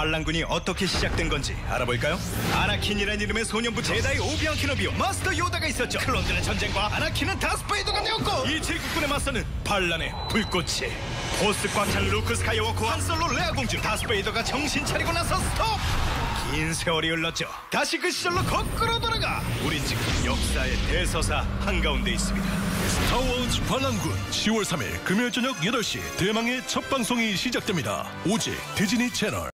반란군이 어떻게 시작된 건지 알아볼까요? 아나킨이라는 이름의 소년부 제다이 오비앙 케노비와 마스터 요다가 있었죠. 클론들의 전쟁과 아나킨은 다스베이더가 되었고, 이 제국군에 맞서는 반란의 불꽃이 포스 꽉 찬 루크 스카이워커와 한 솔로 레아 공주, 다스베이더가 정신 차리고 나서 스톱! 긴 세월이 흘렀죠. 다시 그 시절로 거꾸로 돌아가 우린 지금 역사의 대서사 한가운데 있습니다. 스타워즈 반란군 10월 3일 금요일 저녁 8시 대망의 첫 방송이 시작됩니다. 오직 디즈니 채널.